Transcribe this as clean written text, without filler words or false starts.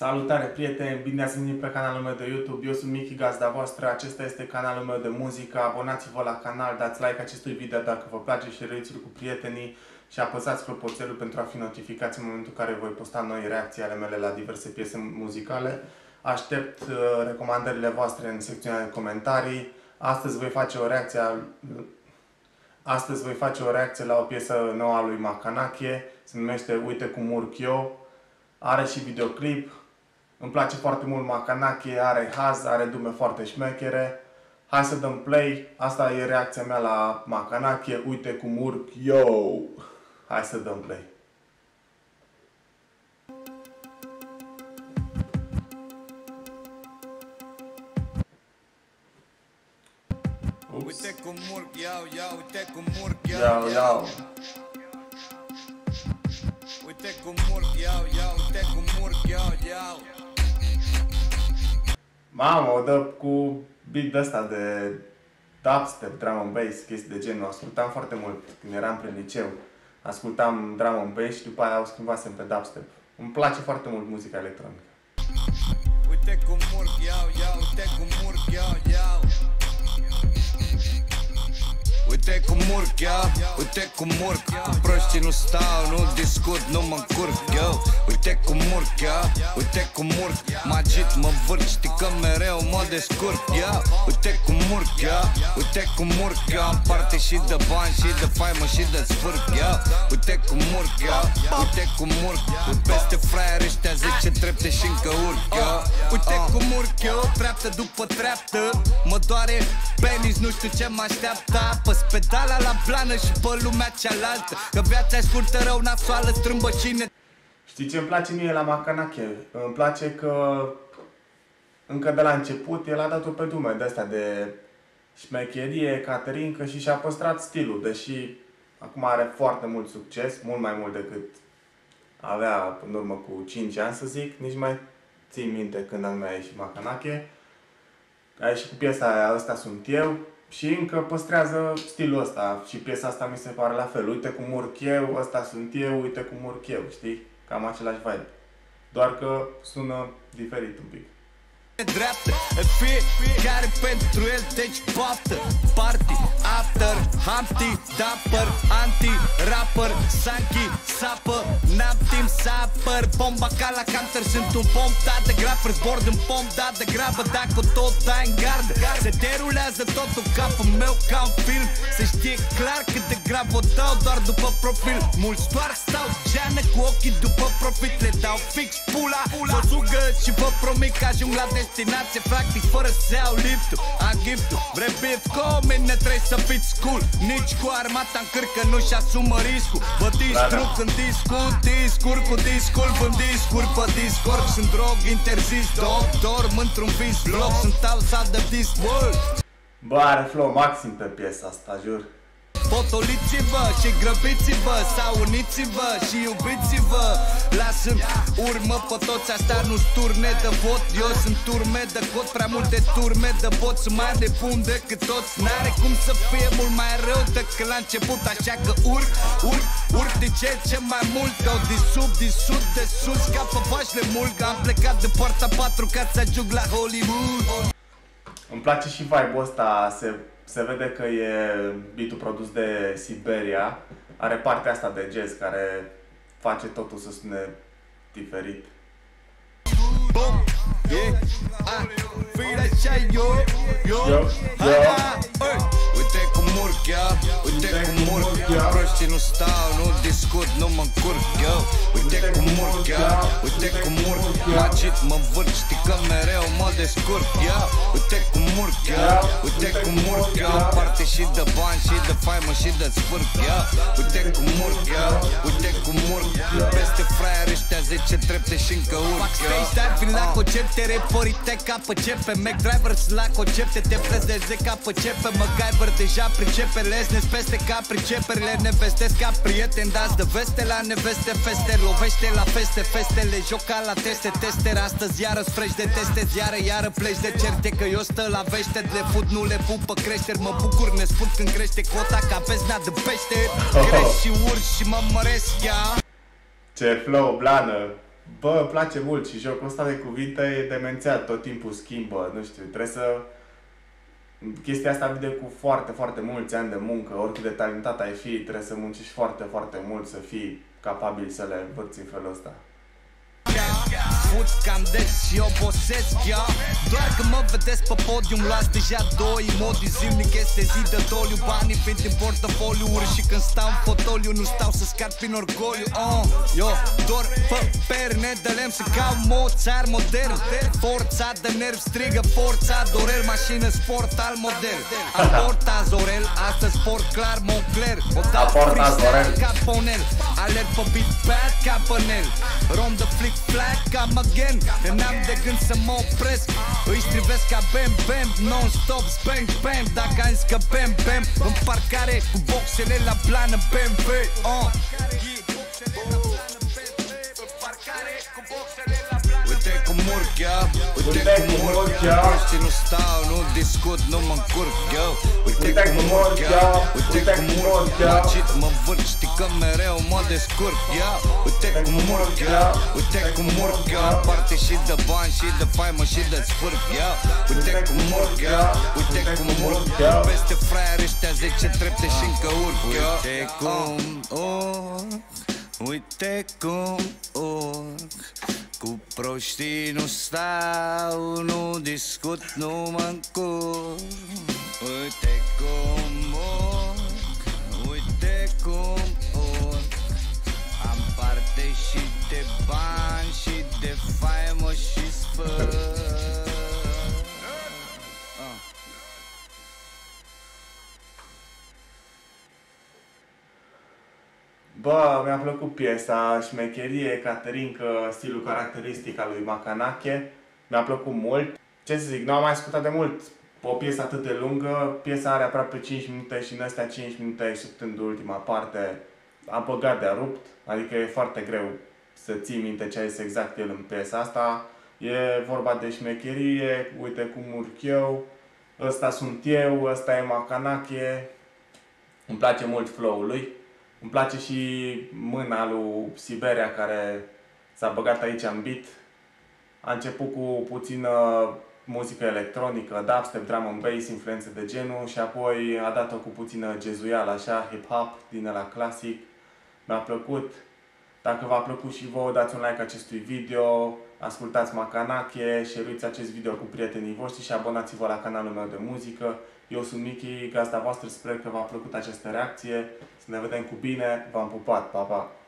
Salutare prieteni, bine ați venit pe canalul meu de YouTube, eu sunt Michi, gazda voastră, acesta este canalul meu de muzică, abonați-vă la canal, dați like acestui video dacă vă place și share-ți-l cu prietenii și apăsați clopoțelul pentru a fi notificați în momentul în care voi posta noi reacții ale mele la diverse piese muzicale. Aștept recomandările voastre în secțiunea de comentarii. Astăzi voi face o reacție la o piesă nouă a lui Macanache, se numește Uite cum urc eu, are și videoclip. Îmi place foarte mult Macanache, are haz, are dume foarte șmechere. Hai să dăm play, asta e reacția mea la Macanache, Uite cum urc eu. Hai să dăm play. Uite cum urc, iau, uite cum urc, Iau. Uite cum urc, iau, uite cum urc, iau. Mamă, o dă cu beat ăsta de dubstep, drum and bass, chestii de genul. Ascultam foarte mult când eram prin liceu. Ascultam drum and bass și după aia o schimbasem pe dubstep. Îmi place foarte mult muzica electronică. Uite cum urc, iau, uite cum urc, iau. Uite cum urc, uite cum urc. Cu proștii nu stau, nu discut, nu mă încurc, eu. Uite cum urc, uite cum urc. Mă agit, mă vârc, știi că mereu mă descurc, Uite cum urc, uite cum urc. Am parte și de bani și de faimă și de sfârc, Uite cum urc, uite cum urc. Peste fraieri ăștia 10 trepte și încă urc, Uite cum urc eu, treaptă după treaptă. Mă doare penis, nu știu ce mă așteaptă. Apăs pedala la blană și pe lumea cealaltă. Că viața e scurtă, rău, nasoală, strâmbă cine. Știi ce îmi place mie la Macanache? Îmi place că încă de la început el a dat-o pe dume de astea de șmecherie, caterincă și și-a păstrat stilul. Deși acum are foarte mult succes, mult mai mult decât avea în urmă cu 5 ani, să zic. Nici mai țin minte când am mai ieșit Macanache. A ieșit cu piesa aia, Ăsta sunt eu. Și încă păstrează stilul ăsta și piesa asta mi se pare la fel. Uite cum urc eu, ăsta sunt eu, uite cum urc eu, știi? Cam același vibe. Doar că sună diferit un pic. Dreaptă, fiecare pentru el, deci baftă. Party, after, Humpty, Dapper, anti-rapper, Sanchi, sapă, n-am timp să apăr. Bomba ca la Counter, sunt un pom, dat de grapper, zbord în pom, dat de grabă, dacă tot dai în gardă. Se derulează tot în capul meu ca un film. Se știe clar cât de grav o dau doar după profil. Mulți doar stau geană cu ochii după profit. Le dau fix pula, mă sugă și vă promit că ajung la destinație practic fără să iau liftul. Am giftul, vrei beef cu mine, trebuie să fiți cool. Nici cu armata în cârcă nu-și asumă riscul. Vă distrug în discur cu discul, vând discuri pe Discord. Sunt drog interzis, dorm într-un vis vlog. Sunt outside de this world. Bă, are flow maxim pe piesa asta, jur. Potoliți-vă și grăbiți-vă, sau uniți-vă și iubiți-vă. Lasă în urmă pe toți, asta nu-s turne de vot. Eu sunt turme de cot, prea multe turme de bot. Sunt mai nebun decât toți, n-are cum să fie mult mai rău decât la început. Așa că urc de ce mai mult. Au din sud, de sus, ca pe vașle mult. Am plecat de poarta 4 ca să ajung la Hollywood. Îmi place și vibe-ul ăsta, se vede că e beat-ul produs de Siberia. Are partea asta de jazz care face totul să sune diferit. Bum, fii așa eu. Uite cum urc, uite cum urc. Proștii nu stau, nu discut, nu mă încurc, Uite cum urc, uite cum urc. Mă agit, mă vârc, știi că mereu mă descurc, Uite cum urc, uite cum urc. Am parte și de bani și de faimă și de sfârc, Uite cum urc, uite cum urc. Peste fraieri ăștia 10 trepte și încă urc, Backstage dar vin la concepte, reporite ca pe cepe. Mac drivers la concepte, te prezeze ca pe cepe. MacGyver deja pricepe, lesnesc peste ca priceperile. Ne vestesc ca prieteni, dați de veste la neveste feste. Lovește la feste, festele, joca la tester. Astăzi iară fresh de teste, iară pleci de certe. Că eu stă la vește, le fut, nu le pupă creșteri. Mă bucur, ne spun când crește cota ca vezna de pește. Crești și urci și mă măresc, Ce flow, blană! Bă, îmi place mult și jocul ăsta de cuvinte e demențial, tot timpul schimbă, nu știu, trebuie să... Chestia asta vine cu foarte, foarte mulți ani de muncă, oricât de talentat ai fi, trebuie să muncești foarte, foarte mult să fii capabil să le învârți în felul ăsta. Fut cam des și obosesc, ia. Doar că mă vedeți pe podium, luați deja doi. Modul zilnic este zi de doliu. Banii vin din portofoliu, și când stau în fotoliu nu stau să scar prin orgoliu. Eu dor pe perne de lemn să caut Mozart modern. Forța de nerv strigă forța Dorel, mașină sport al model. Aporta Zorel, astăzi sport clar Moncler. O dau freestyle ca Ponel, alerg pe beat bad ca Bănel. Rom de flick flag ca Magen, că n-am de gând să mă opresc. Îi strivesc ca Bam Bam, non-stop bang bang. Dacă am zis că Bam Bam, în parcare cu boxele la plană BMW. Uite cum urc, ia. Uite cum urc, ia. Și nu stau, nu discut, nu mă încurc, ia. Uite cum urc, ia. Uite cum urc, ia. Mă vârc, știi că mereu mă descurc, ia. Uite cum urc, ia. Uite cum urc, ia. Parte și de bani și de faimă și de sfârc, ia. Uite cum urc, ia. Uite cum urc, ia. Peste fraieri ăștia 10 trepte și încă urc, ia. Uite cum urc. Uite cum urc. Cu proștii nu stau, nu discut, nu mă încurc. Uite cum urc, uite cum urc. Am parte și de bani și de faimă și sfârc. Bă, mi-a plăcut piesa, șmecherie, caterincă, stilul caracteristic al lui Macanache. Mi-a plăcut mult. Ce să zic, nu am mai ascultat de mult o piesă atât de lungă. Piesa are aproape 5 minute și în astea 5 minute, exceptând ultima parte, a băgat de-a rupt. Adică e foarte greu să ții minte ce a zis exact el în piesa asta. E vorba de șmecherie, uite cum urc eu, ăsta sunt eu, ăsta e Macanache. Îmi place mult flow-ul lui. Îmi place și mâna lui Siberia care s-a băgat aici în beat. A început cu puțină muzică electronică, dubstep, drum and bass, influențe de genul și apoi a dat-o cu puțină jazzuială, așa, hip-hop, din ăla clasic. Mi-a plăcut. Dacă v-a plăcut și vouă, dați un like acestui video, ascultați Macanache, share-uiți acest video cu prietenii voștri și abonați-vă la canalul meu de muzică. Eu sunt Michi, gazda voastră, sper că v-a plăcut această reacție. Să ne vedem cu bine, v-am pupat, pa, pa!